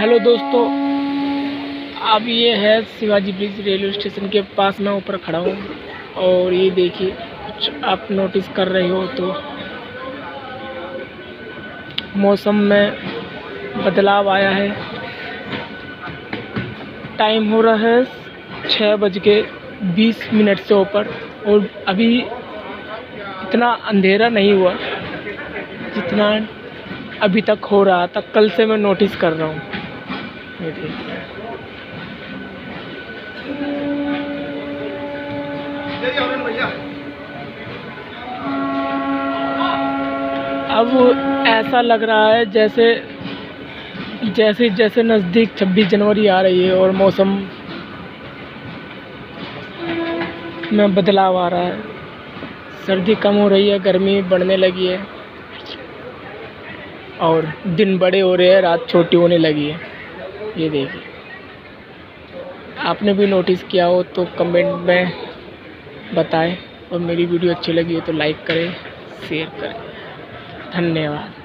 Hello दोस्तों, अब ये है शिवाजी ब्रिज रेलवे स्टेशन के पास मैं ऊपर खड़ा हूँ और ये देखिए कुछ आप नोटिस कर रहे हो तो मौसम में बदलाव आया है। टाइम हो रहा है 6:20 से ऊपर और अभी इतना अंधेरा नहीं हुआ जितना अभी तक हो रहा था। कल से मैं नोटिस कर रहा हूँ। ये देखिए अब ऐसा लग रहा है जैसे जैसे नज़दीक 26 जनवरी आ रही है और मौसम में बदलाव आ रहा है। सर्दी कम हो रही है, गर्मी बढ़ने लगी है और दिन बड़े हो रहे हैं, रात छोटी होने लगी है। ये देखिए, आपने भी नोटिस किया हो तो कमेंट में बताएं और मेरी वीडियो अच्छी लगी हो तो लाइक करें, शेयर करें। धन्यवाद।